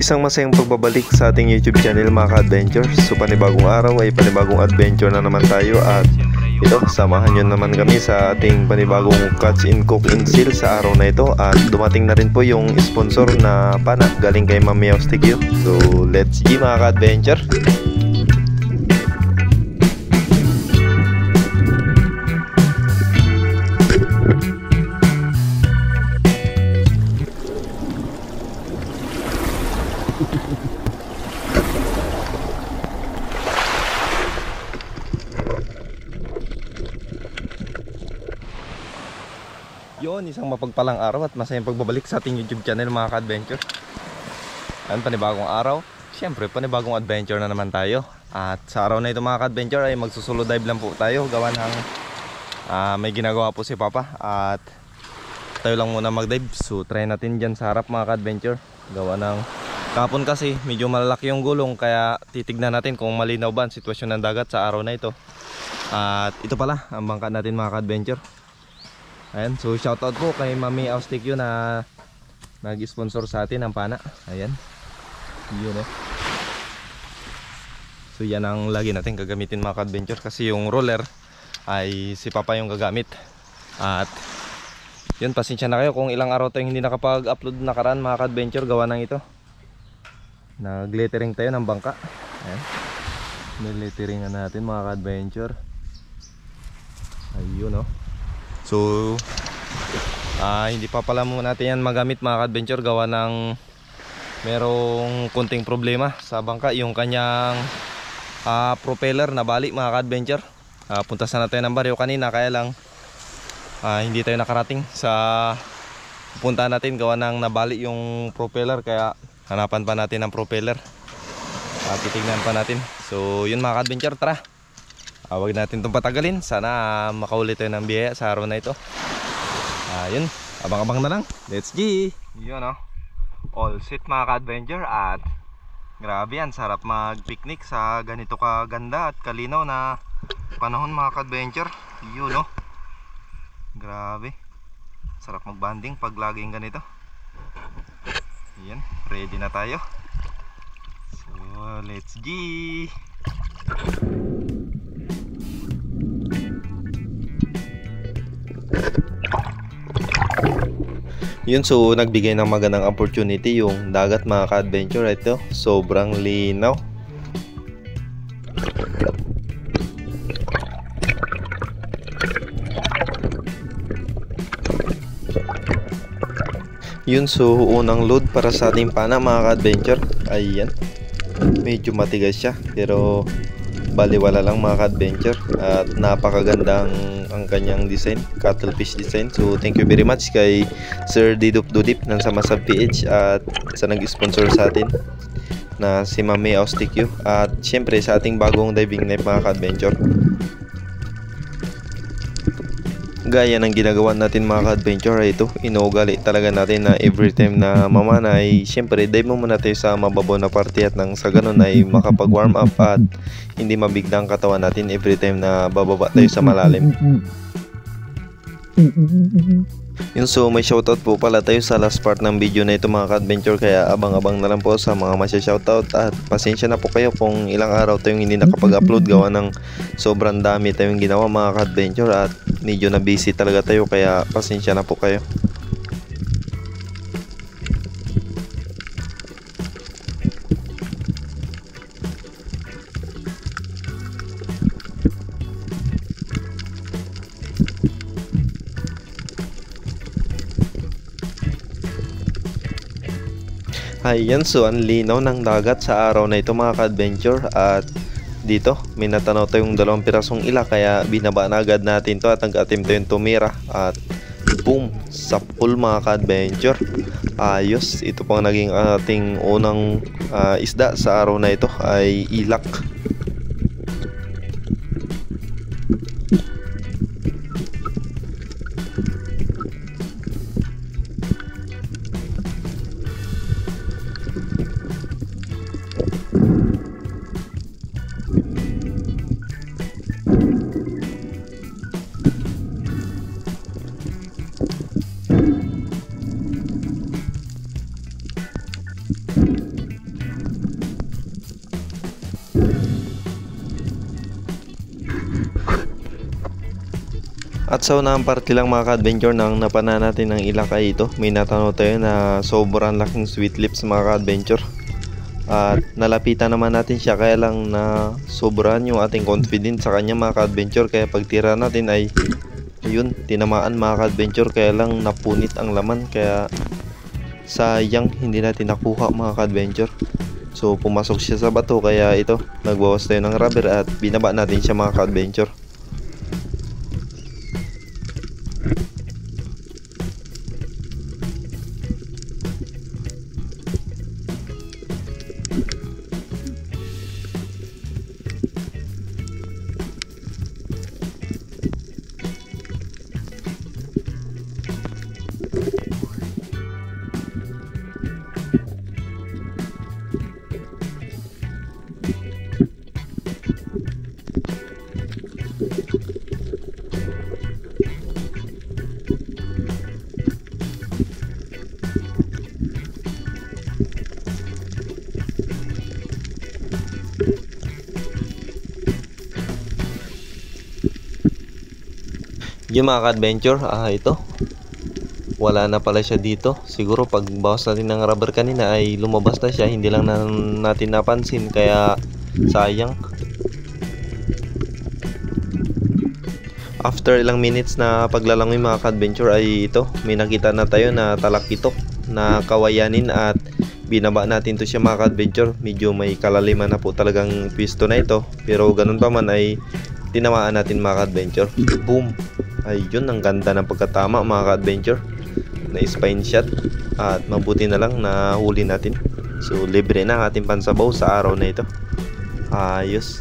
Isang masayang pagbabalik sa ating YouTube channel mga ka-adventure. So panibagong araw ay panibagong adventure na naman tayo. At ito, samahan nyo naman kami sa ating panibagong catch and cook and seal sa araw na ito. At dumating na rin po yung sponsor na pana galing kay Mami Austigio. So let's go mga ka-adventure. Yun, isang mapagpalang araw at masayang pagbabalik sa ating YouTube channel mga ka-adventure. Ayan, panibagong araw. Siyempre, panibagong adventure na naman tayo. At sa araw na ito mga ka-adventure ay magsusulo dive lang po tayo. Gawa ng may ginagawa po si Papa. At tayo lang muna mag-dive. So, try natin dyan sa harap mga ka-adventure. Gawa ng kapon kasi medyo malalaki yung gulong. Kaya titignan natin kung malinaw ba ang sitwasyon ng dagat sa araw na ito. At ito pala ang bangka natin mga ka-adventure. Ayan, so shoutout po kay Mami Austigio na nag-sponsor sa atin ng pana. Ayan, yun eh. So yan ang lagi natin gagamitin mga ka-adventure. Kasi yung roller ay si Papa yung gagamit. At yun, pasensya na kayo kung ilang araw tayong hindi nakapag-upload nakaraan mga ka-adventure. Gawa ng ito, nag-lettering tayo ng bangka. Ayan, nag-letteringan natin mga ka-adventure. Ayun oh. So hindi pa pala muna natin yan magamit mga ka-adventure. Gawa ng merong konting problema sa bangka. Yung kanyang propeller na bali mga ka-adventure. Punta sana tayo ng baryo kanina, kaya lang hindi tayo nakarating sa pupunta natin. Gawa ng nabali yung propeller, kaya hanapan pa natin ang propeller. Titignan pa natin. So yun mga ka-adventure, tara. Huwag natin itong patagalin. Sana makaulit tayo ng biyaya sa araw na ito. Yun, abang-abang na lang. Let's go. Yun oh, all set mga ka-adventure. At grabe yan, sarap mag-picnic sa ganito kaganda at kalinaw na panahon mga ka-adventure. Yun oh, grabe, sarap mag-banding pag laging ganito. Yan, ready na tayo. So let's go. Yun, so nagbigay ng magandang opportunity yung dagat mga ka-adventure. Ito, sobrang linaw. Yun, so unang load para sa ating pana mga ka-adventure. Ayan, medyo matigas siya pero baliwala lang mga ka-adventure. At napakagandang ang kanyang design, cuttlefish design. So thank you very much kay Sir Didup Dudip ng Samasab PH at sa nag-sponsor sa atin na si Mami Austigio. At syempre sa ating bagong diving knife mga ka-adventure. Gaya ng ginagawa natin mga ka-adventure ay ito, inuugali talaga natin na every time na mamana ay syempre dive mo muna tayo sa mababaw na parte, at nang sa ganun ay makapag warm up at hindi mabigla ang katawan natin every time na bababa tayo sa malalim. Yun, so may shoutout po pala tayo sa last part ng video na ito mga ka-adventure, kaya abang-abang na lang po sa mga masya-shoutout. At pasensya na po kayo kung ilang araw tayong hindi nakapag-upload. Gawa ng sobrang dami tayong ginawa mga ka-adventure at medyo na busy talaga tayo, kaya pasensya na po kayo. Ayan, so ang linaw ng dagat sa araw na ito mga ka-adventure. At dito may natanaw tayong 2 pirasong ila, kaya binaba na agad natin to at nag-attempt tayong tumira. At boom, sa pool mga ka-adventure. Ayos, ito pang naging ating unang isda sa araw na ito ay ilak. At sa unang parte lang mga ka-adventure nang napana natin ng ilak ay ito, may natanaw tayo na sobrang laking sweet lips mga ka-adventure. At nalapitan naman natin siya, kaya lang na sobrahan yung ating confidence sa kanya mga ka-adventure, kaya pagtira natin ay ayun, tinamaan mga ka-adventure, kaya lang napunit ang laman, kaya sayang hindi natin nakuha mga ka-adventure. So pumasok siya sa bato, kaya ito, nagbawas tayo ng rubber at binaba natin siya mga ka-adventure. Yung mga ka-adventure, ito, wala na pala siya dito. Siguro pag bawas natin ng rubber kanina ay lumabas na siya, hindi lang natin napansin, kaya sayang. After ilang minutes na paglalangoy mga ka-adventure ay ito, may nakita na tayo na talakitok na kawayanin at binaba natin to siya mga ka-adventure. Medyo may kalaliman na po talagang pwisto na ito, pero ganun pa man ay tinamaan natin mga ka-adventure. Boom! Ayun, ang ganda ng pagkatama mga ka-adventure, na spine shot, at mabuti na lang na huli natin. So libre na ang ating pansabaw sa araw na ito. Ayos.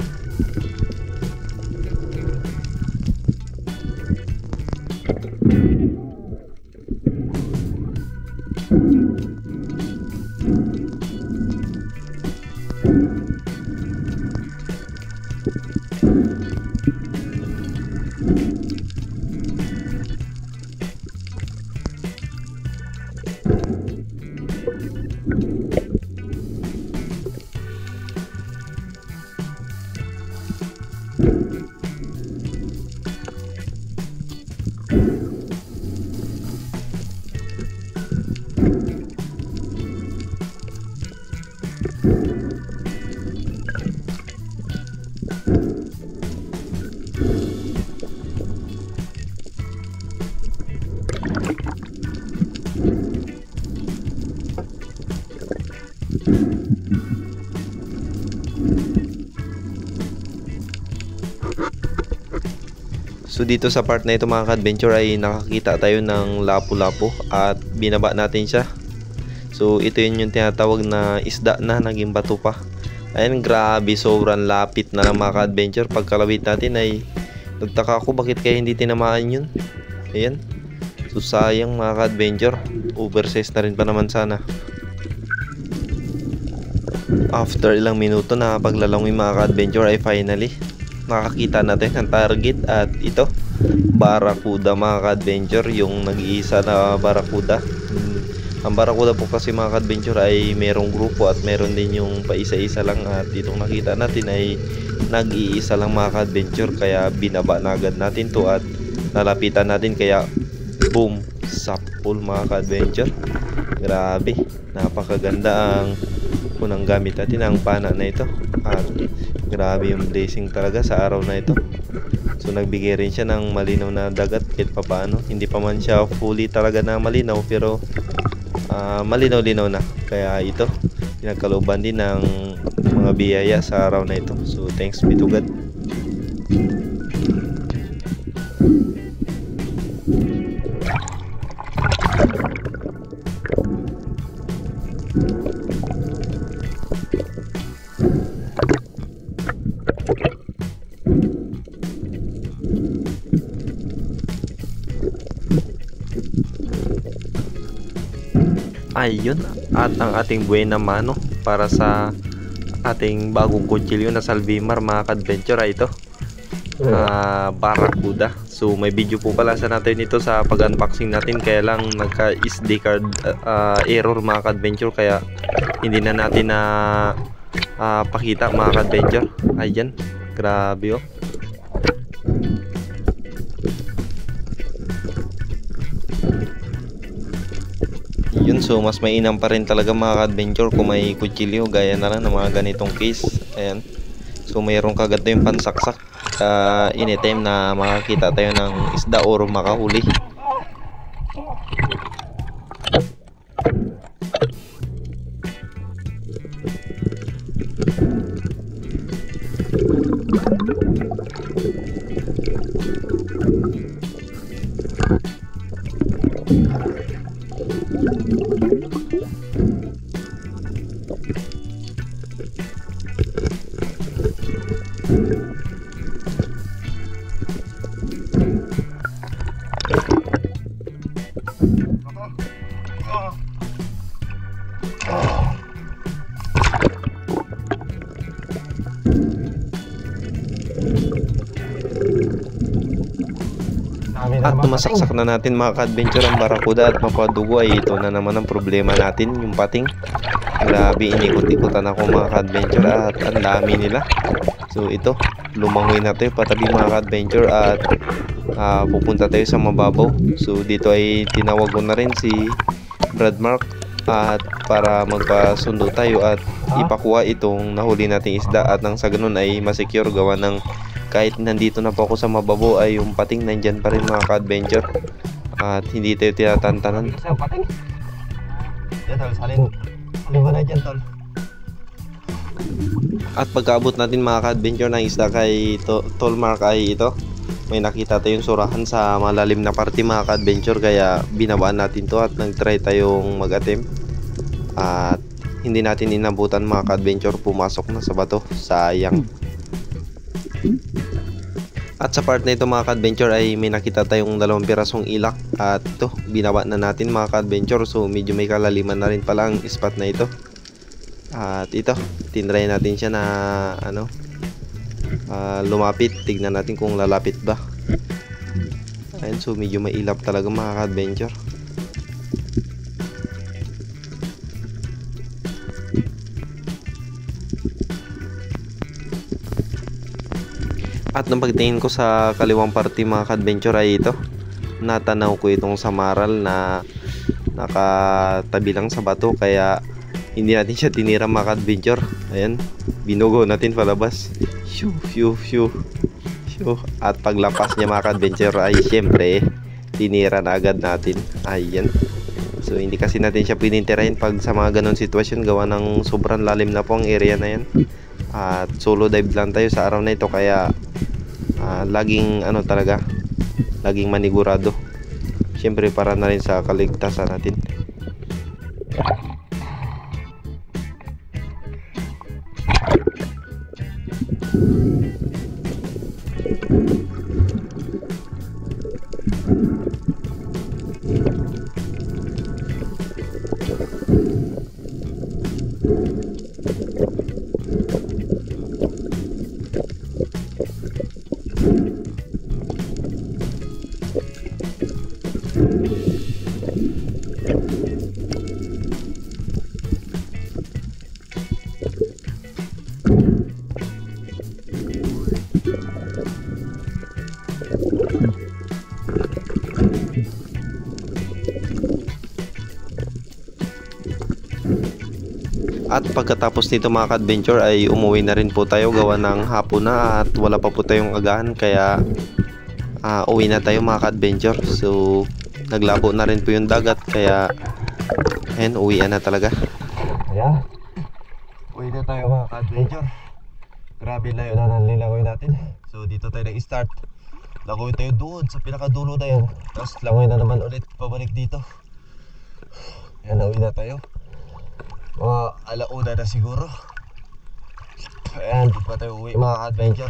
So dito sa part na ito mga ka-adventure ay nakakita tayo ng lapu-lapu at binaba natin siya. So ito yun yung tinatawag na isda na naging bato pa. Ayan, grabe, sobrang lapit na ng mga ka-adventure. Pagkalawit natin ay nagtaka ako bakit kaya hindi tinamaan yun. Ayan, so sayang mga ka-adventure, oversize na rin pa naman sana. After ilang minuto na paglalangoy mga ka-adventure ay finally nakakita natin ang target, at ito, barakuda mga ka-adventure, yung nag-iisa na barakuda. Ang barakuda po kasi mga ka-adventure ay merong grupo at meron din yung paisa-isa lang, at itong nakita natin ay nag-iisa lang mga ka-adventure, kaya binaba na agad natin to at nalapitan natin, kaya boom, sapul mga ka-adventure. Grabe, napakaganda ang unang gamit natin, ang pana na ito, at grabe yung blessing talaga sa araw na ito. So nagbigay rin siya ng malinaw na dagat kahit papaano. Hindi pa man siya fully talaga na malinaw, pero malinaw-linaw na. Kaya ito, pinagkalooban din ng mga biyaya sa araw na ito. So thanks be to God. Ayun, at ang ating buena mano para sa ating bagong kutsilyo na Salvimar mga ka-adventure ay ito, barakuda. So may video po pala sa natin ito sa pag-unboxing natin, kaya lang nagka SD card error mga ka-adventure, kaya hindi na natin na pakita mga ka-adventure. Ayan, grabe oh. so mas mainam pa rin talaga mga ka-adventure kung may kutsilyo gaya na lang ng mga ganitong case. Ayan. So mayroong kagad tayong pansaksak anytime na makakita tayo ng isda or makahuli. At tumasaksak na natin mga ka-adventure ang barakuda at mapadugo ay ito na naman ang problema natin, yung pating. Grabe, inikot-ikutan ako mga ka-adventure at ang dami nila. So ito, lumangoy na tayo patabi mga ka-adventure at pupunta tayo sa mababaw. So dito ay tinawag ko na rin si Brad Mark at para magpasundo tayo at ipakuha itong nahuli nating isda at nang sa ganun ay masecure gawa ng kahit nandito na po ako sa mababaw ay yung pating nandyan pa rin mga ka-adventure at hindi tayo tinatantanan. Sa pating? Yan tol, salin mo na dyan tol. At pagkaabot natin mga ka-adventure ng isda kay Tol Mark ay ito, may nakita tayong surahan sa malalim na parte mga ka-adventure kaya binabaan natin to at nag-try tayong mag-attempt at hindi natin inabutan mga ka-adventure, pumasok na sa bato, sayang. At sa part na ito mga ka-adventure ay may nakita tayong 2 pirasong ilak at ito binaba na natin mga ka-adventure, so medyo may kalaliman na rin pala ang spot na ito. At ito tinry natin siya na lumapit, tignan natin kung lalapit ba. Ayun, so medyo mailap talaga mga ka-adventure. At nang pagtingin ko sa kaliwang parte mga ka-adventure ay ito, natanaw ko itong samaral na nakatabi lang sa bato kaya hindi natin siya tinira mga ka-adventure. Ayan, binugo natin palabas. Shoo, shoo, shoo, shoo. At paglampas niya mga ka-adventure ay syempre tinira na agad natin. Ayan. So hindi kasi natin siya pinintirahin pag sa mga ganun sitwasyon gawa ng sobrang lalim na po ang area na yan. At solo dive lang tayo sa araw na ito kaya laging talaga, laging manigurado. Syempre para na rin sa kaligtasan natin. At pagkatapos nito mga ka-adventure ay umuwi na rin po tayo gawa ng hapon na at wala pa po tayong agahan kaya uwi na tayo mga ka-adventure. So naglabo na rin po yung dagat kaya ayun, uwian na talaga. Ayan, uwi na tayo mga ka-adventure. Grabe layo na nalilangoy natin. So dito tayo nag-start, langoy tayo doon sa pinakadulo na yan, tapos langoy na naman ulit pabalik dito. Ayan, uwi na tayo. Mga alauna na siguro. Ayan, di pa tayo uwi mga ka-adventure.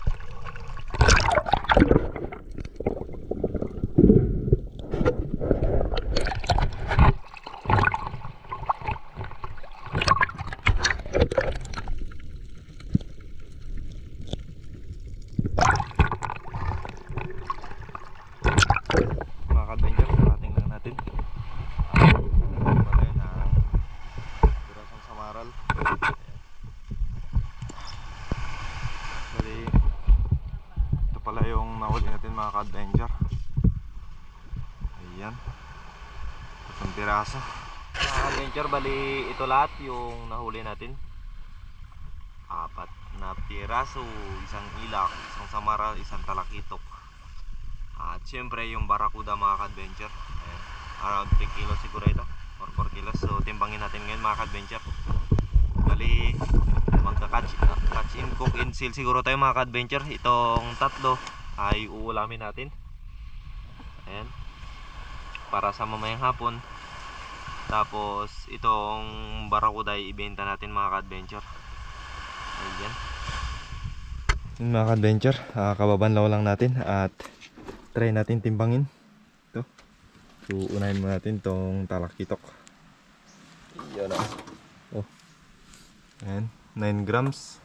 Mga ka-adventure, parating lang natin. Bali, ito pala yung nahuli natin mga ka-adventure. Ayan, 3 piraso. Mga adventure, bali ito lahat yung nahuli natin. 4 na piraso, isang ilak, isang samara, isang talakitok. At syempre yung barakuda mga ka-adventure. Ayan, around 3 kilos siguro ito or 4 kilos. So timbangin natin ngayon mga ka-adventure. Bali magka-catch in, cook in, seal siguro tayo mga ka-adventure. Itong tatlo ay uulamin natin. Ayan, para sa mamayang hapon. Tapos itong barakuda ay ibenta natin mga ka-adventure. Ayan. Yung mga ka-adventure, kababanlaw lang natin at try natin timbangin. Ito. So unahin mo natin itong talakitok. Yan o. Oh. Ayan, 9 grams.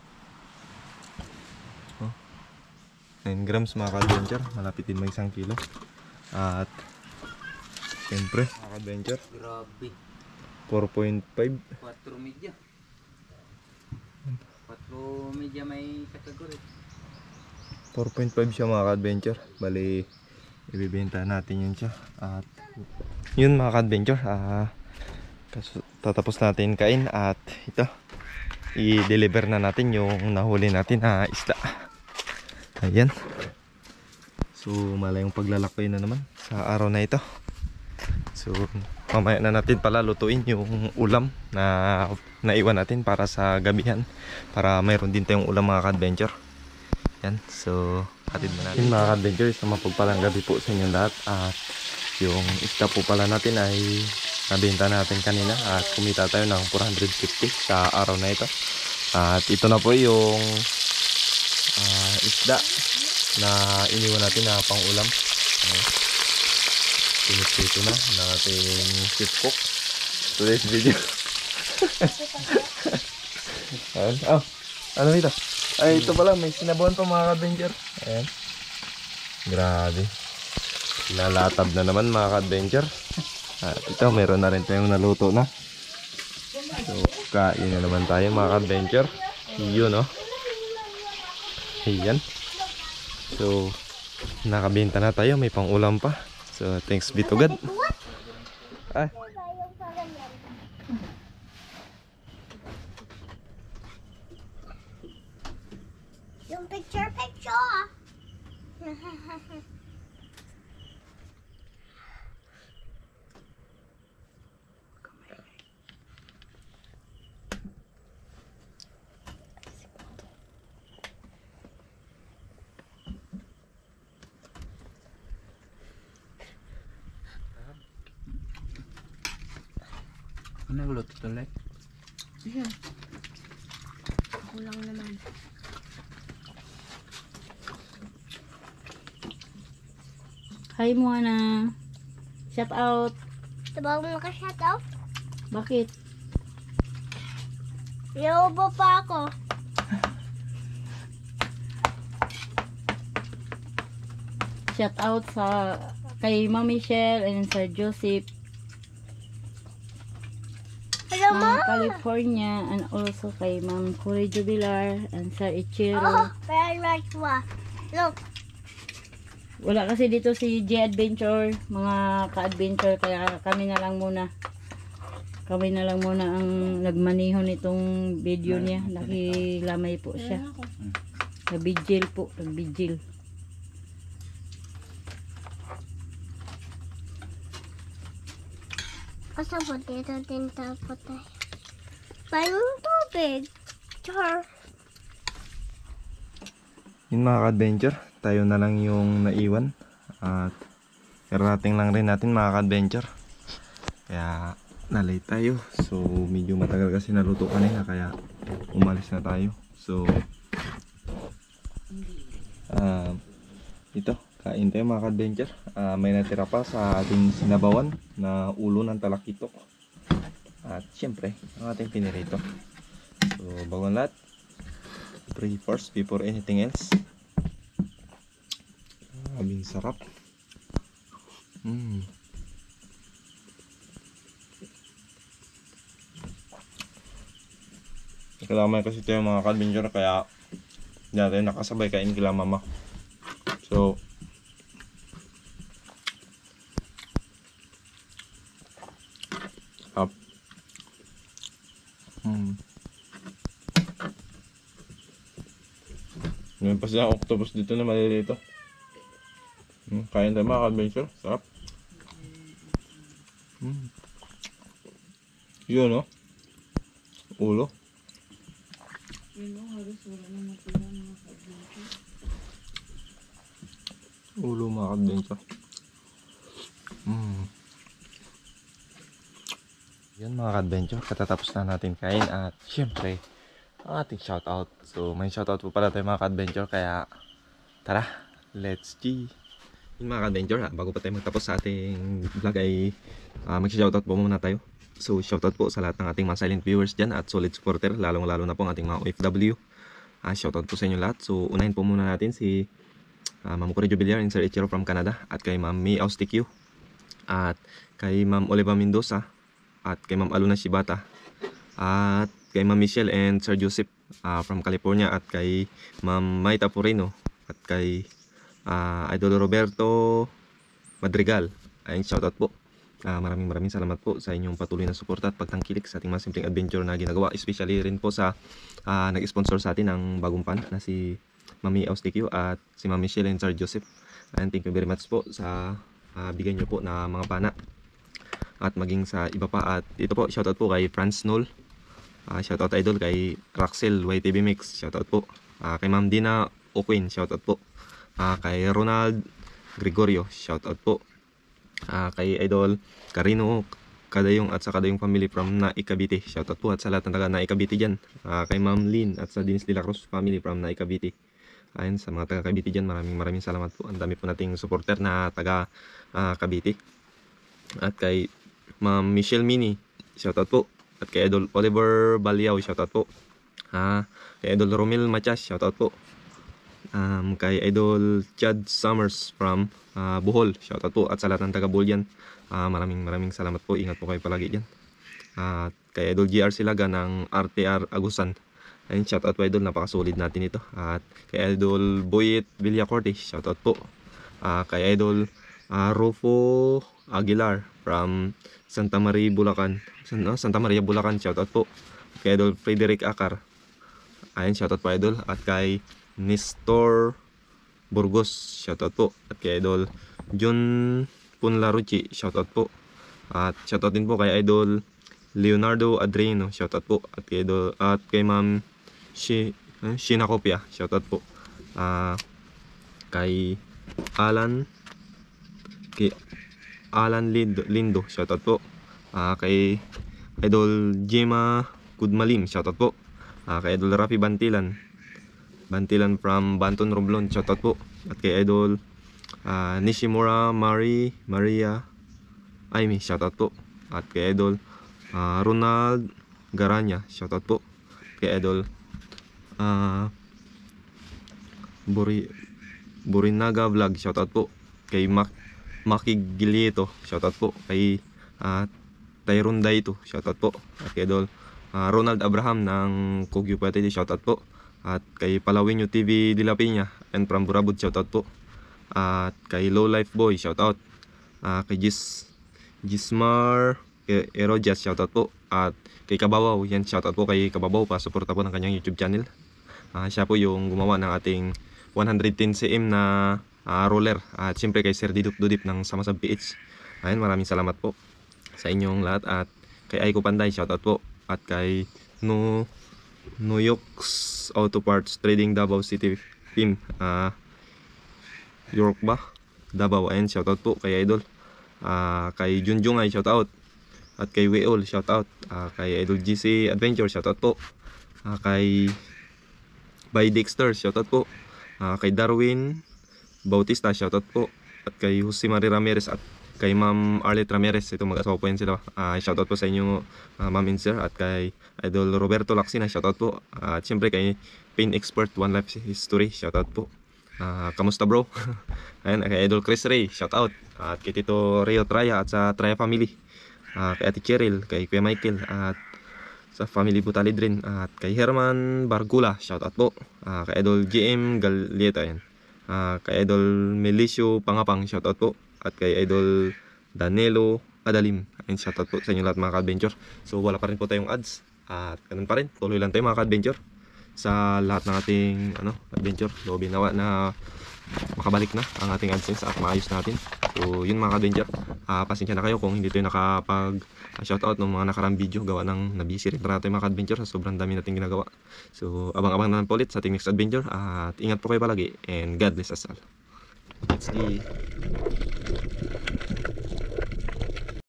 Oh. 9 grams mga ka-adventure, malapit din may 1 kilo. At siyempre mga ka-adventure, Grabe. 4.5. 4 media. 4 media may kategory. 4.5 siya mga ka-adventure. Bali ibibenta natin yun siya. At yun mga ka-adventure, tatapos natin kain at ito i-deliver na natin yung nahuli natin na isda. Ayan. So malayong paglalakbay na naman sa araw na ito. So mamaya na natin pala lutuin yung ulam na naiwan natin para sa gabihan, para mayroon din tayong ulam mga ka-adventure. Yan, so hatid na natin mga ka-adventure. So mapagpalang gabi po sa inyong lahat. At yung isda po pala natin ay nabenta natin kanina at kumita tayo ng 450 sa araw na ito. At ito na po yung isda na iniwan natin na pang ulam. Pinipito na ng ating chef cook today's video. Ayan. Oh, ano ito? Ay, ito pala, may sinabuhan pa mga ka-adventure. Ayan. Grabe. Lalatab na naman mga ka-adventure. At ito, meron na rin tayong naluto na. So, kain na naman tayo mga ka-adventure. Yun, oh. Ayan. So, nakabenta na tayo. May pang ulam pa. So, thanks be to God. Ah. Yung picture. Ano gulo ito ulit? Ayan. Ako lang naman. Hi Moana. Shout out. Sabag mo ka-shout out? Bakit? Iubo pa ako. Shout out sa kay Ma'am Michelle and Sir Joseph Hello, ng Ma. California, and also kay Ma'am Cory Jubilar and Sir Ichiro. Oh, very nice one. Look. Wala kasi dito si J Adventure, mga ka-adventure, kaya kami na lang muna. Kami na lang muna ang nagmaneho nitong video niya. Nakilamay po siya. Nabigil po, nagbigil. Asa po dito din tapo tayo. Parang tubig. Char. Yun mga ka-adventure, tayo na lang yung naiwan. At karating lang rin natin mga ka-adventure. Kaya na-late tayo. So medyo matagal kasi naluto kanina, kaya umalis na tayo. So ito, kain tayo mga ka-adventure. May natira pa sa ating sinabawan na ulo ng talakitok. At syempre, ang ating pinirito. So bago ang lahat, pray first before anything else. Abing sarap. Kailangan kasi tayo mga ka-adventure, kaya hindi natin nakasabay kain kila mama. So Ngayon pa siya octopus dito na malilito. Kaya tayo mga ka-adventure. Sarap. Yun, no? Ulo. Ulo mga ka-adventure. Yan mga ka-adventure. Katatapos na natin kain at syempre ang ating shoutout. So may shoutout po pala tayo mga ka-adventure. Kaya tara, let's G. Yung mga ka-adventure, bago pa tayo magtapos sa ating vlog ay mag-shoutout po muna tayo. So shoutout po sa lahat ng ating mga silent viewers dyan at solid supporter, lalong lalo na po ang ating mga OFW. Shoutout po sa inyo lahat. So unahin po muna natin si Ma'am Correjo Villar and Sir Ichiro from Canada, at kay Ma'am May Austikyu, at kay Ma'am Oliva Mendoza, at kay Ma'am Aluna Shibata, at kay Ma'am Michelle and Sir Joseph from California, at kay Ma'am Maita Poreno, at kay Idol Roberto Madrigal. Ayun, shoutout po. Maraming salamat po sa inyong patuloy na suporta at pagtangkilik sa ating mga simpleng adventure na ginagawa. Especially rin po sa nag-sponsor sa atin ng bagong pan na si Mami Austikyu at si Ma'am Michelle and Sir Joseph. And thank you very much po sa bigyan nyo po na mga pana at maging sa iba pa. At ito po, shoutout po kay Franz Null, shoutout idol kay Raxel YTV Mix, shoutout po kay Ma'am Dina Oquin, shoutout po kay Ronald Gregorio, shoutout po kay Idol Carino Kadayong at sa Kadayong family from Naikabiti, shoutout po. At sa lahat ng taga Naikabiti dyan, kay Ma'am Lynn at sa Dinis de la Cruz family from Naikabiti. Ayun, sa mga taga Cavite dyan, maraming salamat po. Ang dami po nating supporter na taga Cavite. At kay Ma'am Michelle Mini, shoutout po. At kay Idol Oliver Baliao, shoutout po. Kay Idol Romil Machas, shoutout po. Kay Idol Chad Summers from Bohol, shoutout po. At sa lahat ng taga Bohol dyan, maraming salamat po. Ingat po kayo palagi dyan. At kay Idol GR Silaga ng RTR Agusan, ayun, shoutout po Idol, napakasolid natin ito. At kay Idol Boyet Villacorte, shoutout po. Kay Idol Rufo Aguilar from Santa Maria, Bulacan, shoutout po. Kay Idol Frederick Akar, ayun, shoutout po Idol. At kay Nestor Burgos, shoutout po. At kay Idol John Punlarucci, shoutout po. At shoutout din po kay Idol Leonardo Adreno, shoutout po. At kay Idol, at kay Ma'am Shinakopia, shoutout po. Kay Alan Lindo, shoutout po. Kay Idol Jema Kudmalim, shoutout po. Kay Idol Rafi Bantilan from Banton Romblon, shoutout po. At kay Idol Nishimura Maria Aimi, shoutout po. At kay Idol Ronald Garanya, shoutout po. Kay Idol Burinaga Vlog, shoutout po. Kay Maki Gilieto, shoutout po. Kay Tyrone Daito, shoutout po. At kay Idol Ronald Abraham ng Kogyo Pati, shoutout po. At kay Palawinyo TV de la Piña and from Burabud, shoutout po. At kay Low Life Boy, shoutout. Kay Gismar Erodias, shoutout po. At kay Kababaw, yan, shoutout po kay Kababaw, pa-suporta po ng kanyang YouTube channel. Siya po yung gumawa ng ating 110 cm na roller. At siyempre kay Sir Dudip ng Samasab PH. Ayun, maraming salamat po sa inyong lahat. At kay Aiko Panday, shoutout po. At kay Noyox Auto Parts Trading Davao City Team, York ba? Davao, ayun, shoutout po kay Idol. Kay Junjung ay shoutout. At kay Weol, shoutout. Kay Idol GC Adventure, shoutout po. Kay By Dexter, shoutout po. Kay Darwin Bautista, shoutout po. At kay Jose Marie Ramirez at kay Ma'am Arlette Ramirez, ito mag-asawa po yan sila. Shoutout po sa inyo, Ma'am and Sir. At kay Idol Roberto Laxina, shoutout po. At syempre kay Pain Expert One Life History, shoutout po. Kamusta bro? Ayan, kay Idol Chris Ray, shoutout. At kay Tito Rio Traya at sa Traya family. Kay Ate Cheryl, kay Kuya Michael, at sa family Butalid rin. At kay Herman Bargula, shoutout po. Kay Idol GM Galieta, yan. Kay Idol Melisio Pangapang, shoutout po. At kay Idol Danilo Adalim, ayun, shoutout po sa inyo lahat mga ka-adventure. So wala pa rin po tayong ads. At ganun pa rin, tuloy lang tayo mga ka-adventure sa lahat ng ating adventure. Loobin nawa na makabalik na ang ating AdSense at maayos natin. So yun mga ka-adventure, pasensya na kayo kung hindi tayo nakapag shoutout ng mga nakarang video, gawa ng nabisi rin natin mga ka-adventure sa sobrang dami nating ginagawa. So abang-abang na lang po ulit sa ating next adventure, at ingat po kayo palagi and God bless us all. Let's see.